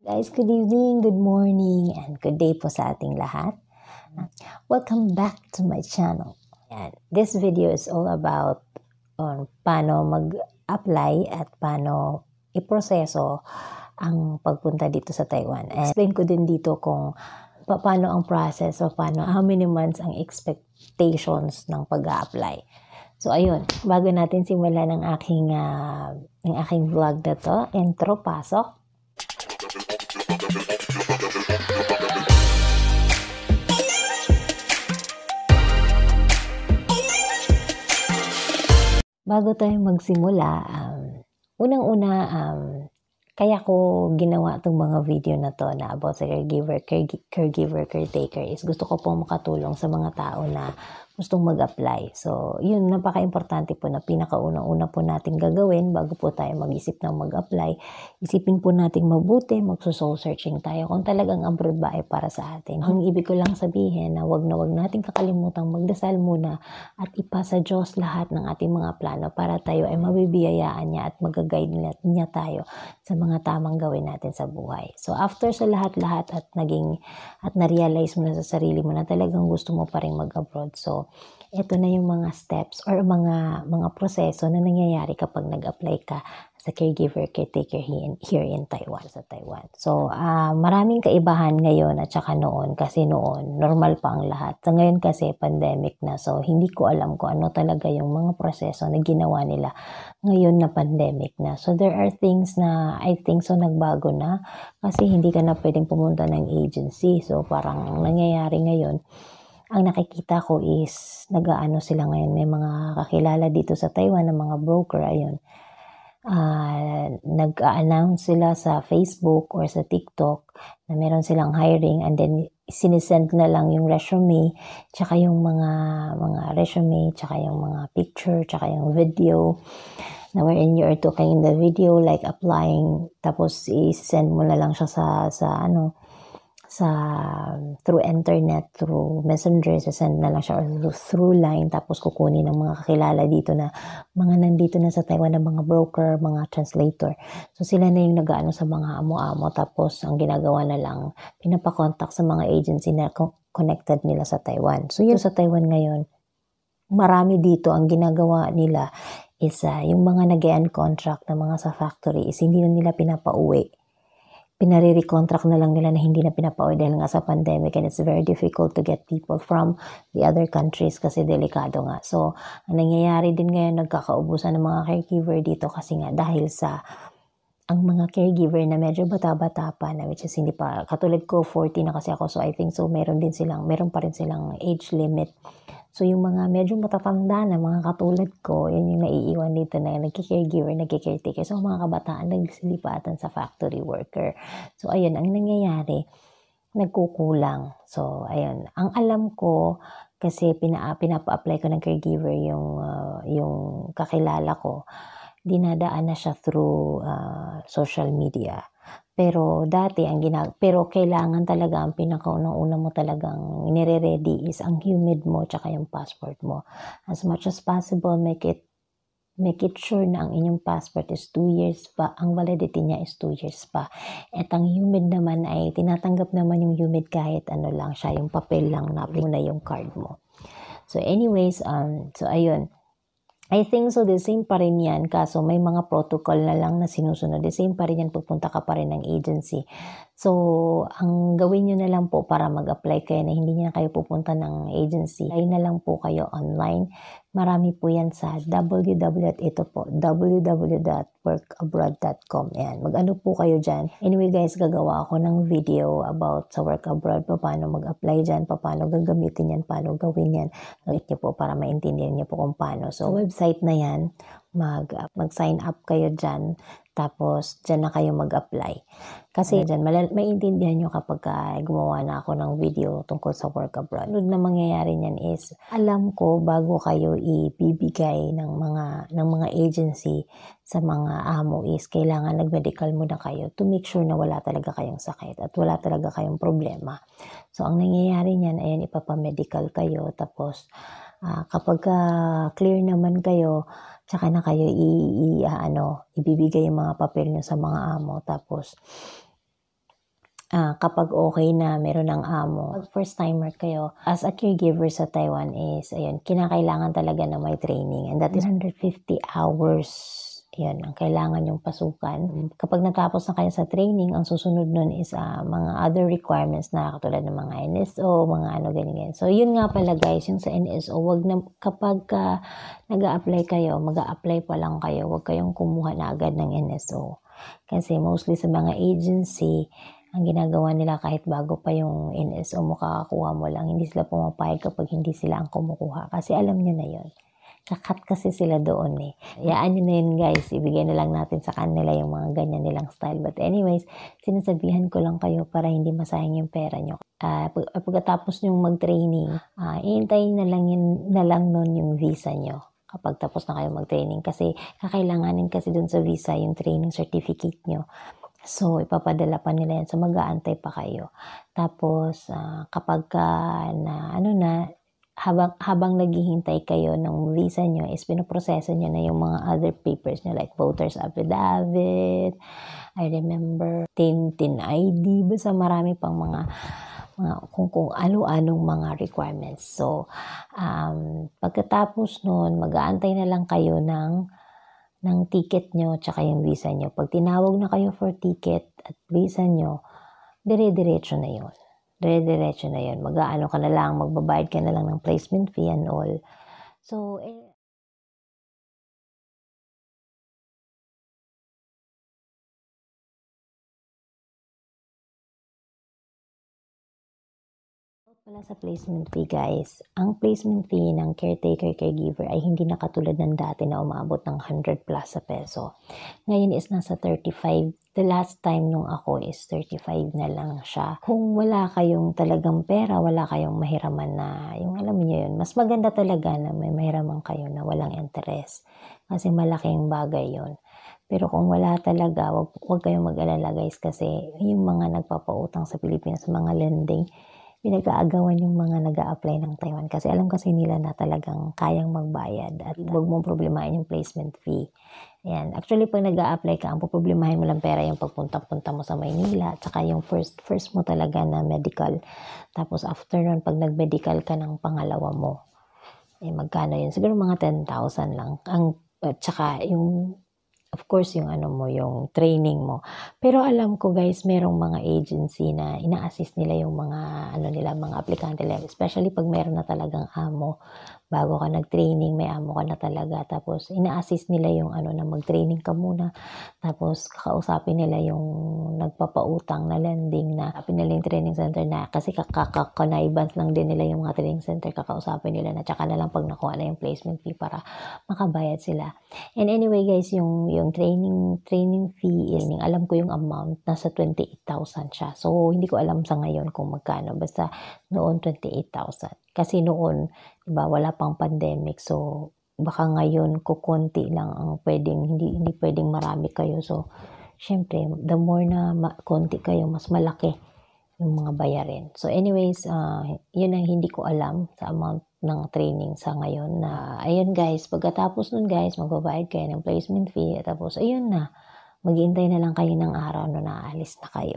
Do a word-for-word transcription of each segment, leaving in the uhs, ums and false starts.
Guys, good evening, good morning, and good day po sa ating lahat. Welcome back to my channel. And this video is all about on paano mag-apply at paano iproseso ang pagpunta dito sa Taiwan. And explain ko din dito kung paano ang process o paano, how many months ang expectations ng pag-a-apply. So ayun, bago natin simulan ang aking, uh, ang aking vlog na to, intro, pasok. Bago tayo magsimula, um, unang-una, um, kaya ko ginawa itong mga video na to na about sa caregiver, care, caregiver, caretaker is gusto ko pong makatulong sa mga tao na gustong mag-apply. So, yun, napaka-importante po na pinakaunang-una po natin gagawin bago po tayo mag-isip ng mag-apply. Isipin po natin mabuti, magso-soul searching tayo kung talagang abroad ba ay para sa atin. Ang ibig ko lang sabihin na wag na wag natin kakalimutan magdasal muna at ipasa Diyos lahat ng ating mga plano para tayo ay mabibiyayaan niya at mag-guide niya tayo sa mga tamang gawin natin sa buhay. So, after sa lahat-lahat at naging, at na-realize mo na sa sarili mo na talagang gusto mo pa rin mag-abroad. So, ito na yung mga steps or mga mga proseso na nangyayari kapag nag-apply ka sa caregiver, caretaker here in Taiwan, sa Taiwan. So, uh, maraming kaibahan ngayon at saka noon kasi noon, normal pa ang lahat. Sa ngayon kasi, pandemic na. So, hindi ko alam kung ano talaga yung mga proseso na ginawa nila ngayon na pandemic na. So, there are things na I think so nagbago na kasi hindi ka na pwedeng pumunta ng agency. So, parang nangyayari ngayon, ang nakikita ko is nag-aano sila ngayon, may mga kakilala dito sa Taiwan ng mga broker, ayun. Uh, nag-announce sila sa Facebook or sa TikTok na meron silang hiring and then sinisend na lang yung resume, tsaka yung mga mga resume, tsaka yung mga picture, tsaka yung video na wherein you are talking in the video like applying, tapos i-send mo na lang siya sa sa ano sa through internet, through messenger, send na lang siya or through line, tapos kukunin ng mga kakilala dito na mga nandito na sa Taiwan na mga broker, mga translator. So sila na yung nag-aano sa mga amo-amo, tapos ang ginagawa na lang, pinapakontak sa mga agency na connected nila sa Taiwan. So yun sa Taiwan ngayon, marami dito ang ginagawa nila is uh, yung mga nag-e-end contract na mga sa factory is hindi na nila pinapauwi. Pinare-recontract na lang nila na hindi na pinapauwi dahil nga sa pandemic and it's very difficult to get people from the other countries kasi delikado nga. So, ang nangyayari din ngayon, nagkakaubusan ng mga caregiver dito kasi nga dahil sa ang mga caregiver na medyo bata-bata pa na which is hindi pa, katulad ko forty na kasi ako, so I think so meron din silang, meron pa rin silang age limit. So, yung mga medyo matatanda na mga katulad ko, yun yung naiiwan dito na nagki-caregiver, nagki-caretaker. So, mga kabataan nagsilipatan sa factory worker. So, ayun, ang nangyayari, nagkukulang. So, ayun, ang alam ko, kasi pina, pinapa-apply ko ng caregiver yung, uh, yung kakilala ko, dinadaan na siya through uh, social media. Pero dati ang ginag pero kailangan talaga ang pinakaunang-una mo talagang nire-ready is ang humid mo tsaka yung passport mo. As much as possible, make it make it sure na ang inyong passport is two years pa, ang validity niya is two years pa. At ang humid naman ay tinatanggap naman yung humid kahit ano lang siya, yung papel lang na muna yung card mo. So anyways, um so ayun. I think so the same pa rin yan, kaso may mga protocol na lang na sinusunod. The same pa rin yan, pupunta ka pa rin ng agency. So, ang gawin nyo na lang po para mag-apply kayo na hindi na kayo pupunta ng agency, ay na lang po kayo online. Marami po yan sa w w w ito po, w w w dot work abroad dot com. Ayan, mag-ano po kayo dyan. Anyway guys, gagawa ako ng video about sa work abroad, paano mag-apply dyan, paano gagamitin yan, paano gawin yan. Gawin nyo po para maintindihan nyo po kung paano. So, website na yan, mag, mag-sign up kayo dyan, tapos dyan na kayo mag-apply. Kasi dyan, maintindihan nyo kapag uh, gumawa na ako ng video tungkol sa work abroad. Ano na mangyayari niyan is, alam ko bago kayo ibibigay ng mga, ng mga agency sa mga amo is, kailangan nag-medical muna kayo to make sure na wala talaga kayong sakit at wala talaga kayong problema. So, ang nangyayari niyan, ayan, ipapamedical kayo, tapos uh, kapag uh, clear naman kayo, tsaka na kayo i, i uh, ano, ibibigay yung mga papel nyo sa mga amo, tapos uh, kapag okay na, meron ng amo. Pag first timer kayo, as a caregiver sa Taiwan is, ayun, kinakailangan talaga na may training. And that is one hundred fifty hours. Yan, ang kailangan yung pasukan. Kapag natapos na kayo sa training, ang susunod nun is uh, mga other requirements na katulad ng mga N S O, mga ano, ganyan. So, yun nga pala guys, yung sa N S O, wag na, kapag uh, nag-a-apply kayo, mag-a-apply pa lang kayo, wag kayong kumuha na agad ng N S O. Kasi mostly sa mga agency, ang ginagawa nila kahit bago pa yung N S O mo, kakakuha mo lang. Hindi sila pumapayag kapag hindi sila ang kumukuha. Kasi alam nyo na yun. Kakat kasi sila doon eh. Yaan nyo na yun guys. Ibigay na lang natin sa kanila yung mga ganyan nilang style. But anyways, sinasabihan ko lang kayo para hindi masayang yung pera nyo. Uh, pag, pagkatapos nyo mag-training, uh, iintayin na lang, yun, na lang nun yung visa nyo. Kapag tapos na kayo mag-training. Kasi kakailanganin kasi dun sa visa yung training certificate nyo. So, ipapadala pa nila yan. So, mag-aantay pa kayo. Tapos, uh, kapag uh, na, ano na, habang habang naghihintay kayo ng visa nyo is pinoproseso nyo na yung mga other papers nyo like voters affidavit, I remember tin tin I D, basta marami pang mga mga kung kung ano-anong mga requirements. So um pagkatapos noon, mag-aantay na lang kayo ng ng ticket nyo tsaka yung visa nyo. Pag tinawag na kayo for ticket at visa nyo, dire-diretso na yun. Dire-diretso na yun. Mag-aano ka na lang, magbabayad ka na lang ng placement fee and all. So, eh, wala sa placement fee guys. Ang placement fee ng caretaker caregiver ay hindi na katulad ng dati na umabot ng one hundred plus sa peso. Ngayon is nasa thirty-five. The last time nung ako is thirty-five na lang siya. Kung wala kayong talagang pera, wala kayong mahiraman na, yung alam niyo yun, mas maganda talaga na may mahiraman kayo na walang interest. Kasi malaking bagay yun. Pero kung wala talaga, wag, wag kayong mag-alala guys kasi yung mga nagpapautang sa Pilipinas, mga lending, pinag-aagawan yung mga nag-a-apply ng Taiwan kasi alam kasi nila na talagang kayang magbayad at huwag mong problemahin yung placement fee. Ayan. Actually, pag nag-a-apply ka, ang poproblemahin mo lang pera yung pagpunta-punta mo sa Maynila at saka yung first, first mo talaga na medical. Tapos after nun, pag nag-medical ka ng pangalawa mo, eh magkano yun? Siguro mga ten thousand lang. Ang, at saka yung of course, yung ano mo, yung training mo. Pero alam ko guys, merong mga agency na ina-assist nila yung mga, ano nila, mga aplikante nila. Especially pag meron na talagang amo. Bago ka nag-training, may amo ka na talaga. Tapos, ina-assist nila yung ano na mag-training ka muna. Tapos, kakausapin nila yung nagpapautang na lending na kapin nila yung training center na kasi kakakanaibans lang din nila yung mga training center. Kakausapin nila na tsaka na lang pag nakuha na yung placement fee para makabayad sila. And anyway guys, yung, yung training training fee is, alam ko yung amount, nasa twenty-eight thousand siya. So, hindi ko alam sa ngayon kung magkano. Basta noon, twenty-eight thousand. Kasi noon, diba, wala pang pandemic. So, baka ngayon, kukunti lang ang pwedeng, hindi, hindi pwedeng marami kayo. So, syempre, the more na ma- konti kayo, mas malaki yung mga bayarin. So, anyways, uh, yun ang hindi ko alam sa amount ng training sa ngayon na, ayun guys, pagkatapos nun guys, magbabayad kayo ng placement fee, tapos ayun na, maghintay na lang kayo ng araw na naalis na kayo.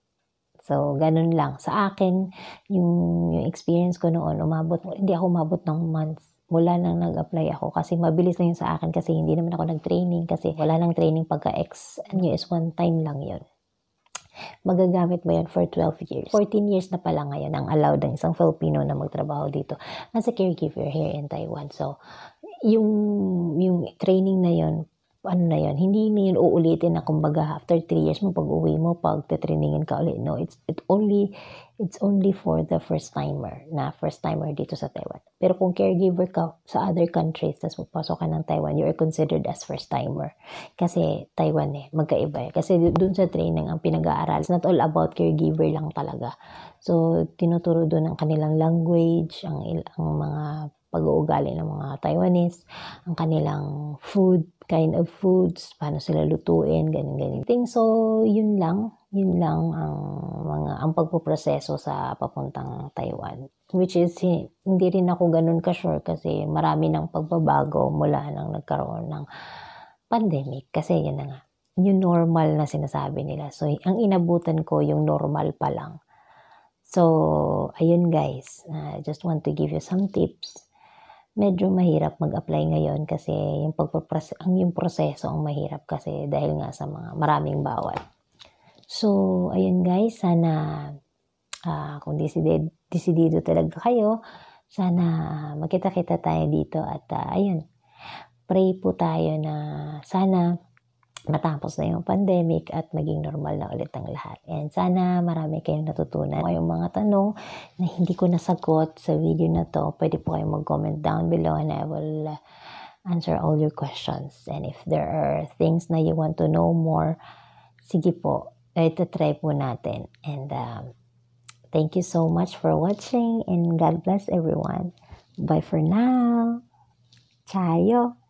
So, ganun lang. Sa akin, yung, yung experience ko noon, umabot, hindi ako umabot ng months mula nang nag-apply ako kasi mabilis lang yun sa akin kasi hindi naman ako nag-training kasi wala nang training pagka-ex, ano is one time lang yun. Magagamit mo yan for twelve years. fourteen years na pala ngayon ang allowed ng isang Filipino na magtrabaho dito as a caregiver here in Taiwan. So, yung, yung training na yun, ano na yun, hindi na yun uulitin na kumbaga after three years mo pag uwi mo, pag titrainingin ka ulit. No, it's, it only, it's only for the first timer, na first timer dito sa Taiwan. Pero kung caregiver ka sa other countries, tapos magpasok ka ng Taiwan, you are considered as first timer. Kasi Taiwan eh, magkaiba eh. Kasi dun sa training, ang pinag-aaral, it's not all about caregiver lang talaga. So, tinuturo dun ang kanilang language, ang, ang mga pag-uugali ng mga Taiwanese, ang kanilang food, kind of foods, paano sila lutuin, ganyan-ganyan. So, yun lang, yun lang ang mga ang pagpoproseso sa papuntang Taiwan. Which is, hindi rin ako ganun ka-sure kasi marami ng pagbabago mula nang nagkaroon ng pandemic. Kasi yun na nga, yung normal na sinasabi nila. So, ang inabutan ko yung normal pa lang. So, ayun guys, I uh, just want to give you some tips. Medyo mahirap mag-apply ngayon kasi yung pagproprose- ang yung proseso ang mahirap kasi dahil nga sa mga maraming bawal. So, ayun guys, sana uh, kung decided, decidido talaga kayo, sana magkita-kita tayo dito at uh, ayun, pray po tayo na sana matapos na yung pandemic at maging normal na ulit ang lahat. And sana marami kayong natutunan. Kung yung mga tanong na hindi ko nasagot sa video na to, pwede po kayong mag-comment down below and I will uh, answer all your questions. And if there are things na you want to know more, sige po, ito try po natin. And um, thank you so much for watching and God bless everyone. Bye for now. Chayo!